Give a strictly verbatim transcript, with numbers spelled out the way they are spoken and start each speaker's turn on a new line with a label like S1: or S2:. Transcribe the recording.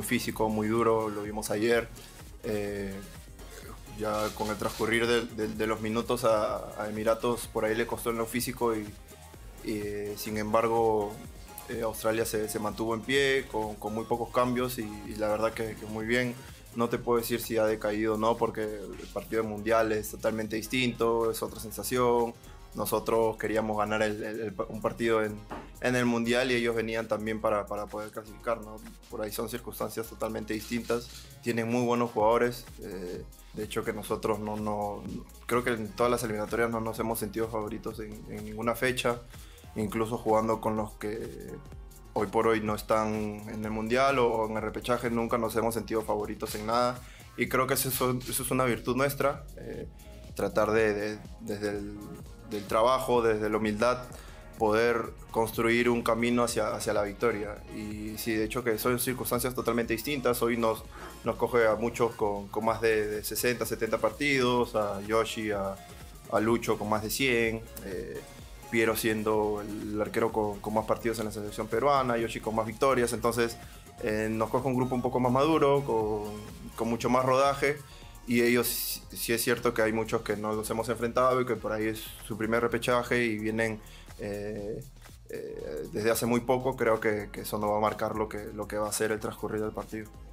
S1: muy físico, muy duro, lo vimos ayer. Eh, ya con el transcurrir de, de, de los minutos a, a Emiratos por ahí le costó en lo físico y, y eh, sin embargo eh, Australia se, se mantuvo en pie con, con muy pocos cambios y, y la verdad que, que muy bien. No te puedo decir si ha decaído o no porque el partido mundial es totalmente distinto, es otra sensación. Nosotros queríamos ganar el, el, el, un partido en, en el mundial y ellos venían también para, para poder clasificar, ¿no? Por ahí son circunstancias totalmente distintas. Tienen muy buenos jugadores. Eh, de hecho que nosotros no, no, creo que en todas las eliminatorias no nos hemos sentido favoritos en, en ninguna fecha, incluso jugando con los que hoy por hoy no están en el mundial o en el repechaje, nunca nos hemos sentido favoritos en nada y creo que eso, eso es una virtud nuestra, eh, tratar de, de desde el del trabajo, desde la humildad, poder construir un camino hacia, hacia la victoria. Y sí, de hecho que son circunstancias totalmente distintas. Hoy nos, nos coge a muchos con, con más de, de sesenta, setenta partidos, a Yoshi, a, a Lucho con más de cien, eh, Piero siendo el arquero con, con más partidos en la selección peruana, Yoshi con más victorias. Entonces eh, nos coge un grupo un poco más maduro, con, con mucho más rodaje. Y ellos, sí es cierto que hay muchos que no los hemos enfrentado y que por ahí es su primer repechaje y vienen eh, eh, desde hace muy poco. Creo que, que eso no va a marcar lo que, lo que va a ser el transcurrir del partido.